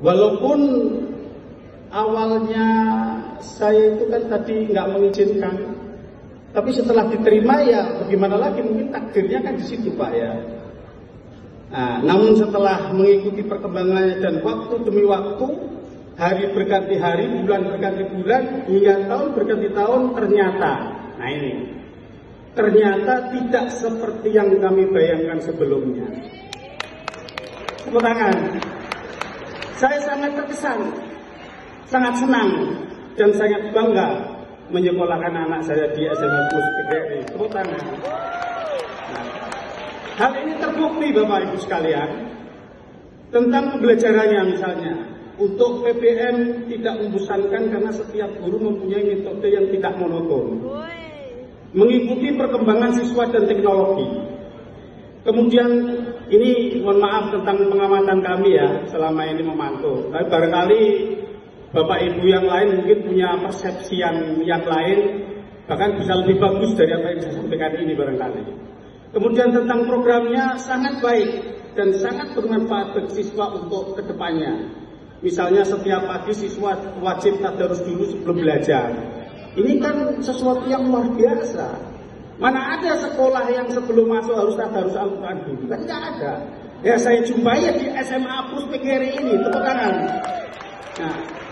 Walaupun awalnya saya itu kan tadi nggak mengizinkan, tapi setelah diterima ya bagaimana lagi, mungkin takdirnya kan di situ Pak ya. Nah, namun setelah mengikuti perkembangannya dan waktu demi waktu, hari berganti hari, bulan berganti bulan, hingga tahun berganti tahun, ternyata tidak seperti yang kami bayangkan sebelumnya. Tepuk tangan. Saya sangat terkesan, sangat senang, dan sangat bangga menyekolahkan anak saya di SMA Plus PGRI. Tepuk tangan. Nah, hal ini terbukti Bapak Ibu sekalian, tentang pembelajarannya misalnya. Untuk PPM tidak membosankan karena setiap guru mempunyai metode yang tidak monoton. Mengikuti perkembangan siswa dan teknologi. Kemudian ini mohon maaf tentang pengamatan kami ya selama ini memantau. Tapi barangkali Bapak Ibu yang lain mungkin punya persepsi yang lain, bahkan bisa lebih bagus dari apa yang saya sampaikan ini barangkali. Kemudian tentang programnya sangat baik dan sangat bermanfaat bagi siswa untuk kedepannya. Misalnya setiap pagi siswa wajib tadarus dulu sebelum belajar. Ini kan sesuatu yang luar biasa. Mana ada sekolah yang sebelum masuk harus tadarus Al-Quran dulu? Kan tidak ada. Ya saya jumpai ya di SMA Plus PGRI ini, tepuk tangan. Nah,